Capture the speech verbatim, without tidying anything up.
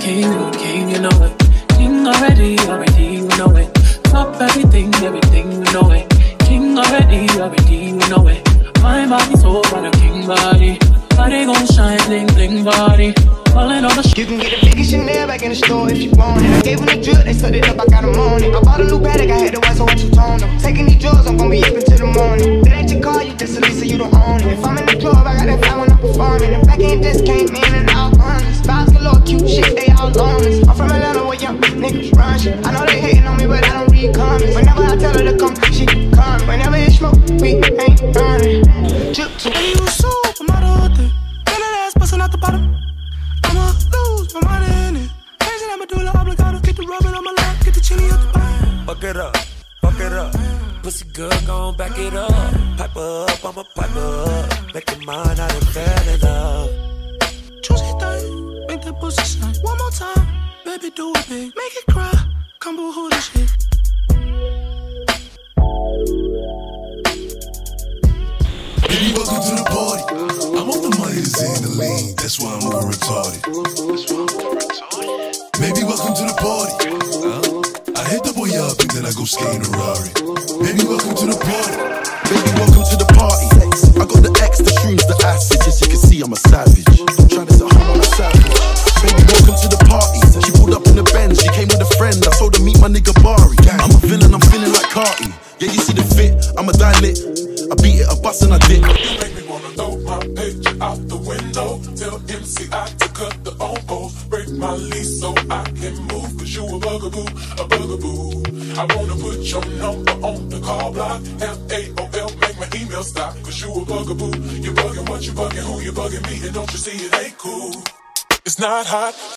king, you a king, you know it. King already, already, you know it. Top everything, everything, you know it. King already, already, you know it. My body so on a king body. Body gon' shine, bling, bling body. Falling on the sh. You can get the biggest Chanel back in the store if you want it. I gave them the drip, they sucked it up, I got them on it. I bought a new Patek, I had the white, so I two-toned them. Taking these drugs, I'm gon' be up until the morning. That ain't your car, you just a Lisa, you don't own it. If I'm in the club, I got that fly when I'm performing. The back end just came in and out honest. Vibes galore, cute shit, they all on us. I'm from Atlanta where young niggas run shit. I know they hating on me, but I don't read comments. Whenever I tell her to come, she come. Whenever it's smoke, we ain't running. Drip to me, you supermodel. Get that ass bustin' out the bottom. I'ma lose my money in it. Crazy, I'ma do the obligado. Get the rubbing on my lap, get the chili up the bottom. Fuck it up, fuck it up. Pussy good, gon' back it up. Pipe up, I'ma pipe up. Make your mind out and fell in love. Juicy thing, make that pussy shine. One more time, baby, do it big. Make it cry, come boo-hoo this shit. Baby, welcome to the party. I'm off the money to in the lean. That's why I'm over retarded. Baby, welcome to the party. Uh, I hit the boy up and then I go skate in a Rari. Baby, welcome to the party. Baby, welcome to the party. I got the X, the shrooms, the acid. Yes, you can see I'm a savage. I'm trying to set home on a savage. Baby, welcome to the party. She pulled up in the Benz. She came with a friend. I told her meet my nigga Bari. I'm a villain, I'm feeling like Carti. Yeah, you see the fit. I'm a dilate. I beat it, I bust and I dip. You make me wanna throw my picture out the window. Tell M C I to cut the phone post. Break my lease so I can move. Cause you a bugaboo, a bugaboo. I wanna put your number on the call block. F A O L, make my email stop. Cause you a bugaboo. You bugging what you bugging, who you bugging me. And don't you see it ain't cool. It's not hot.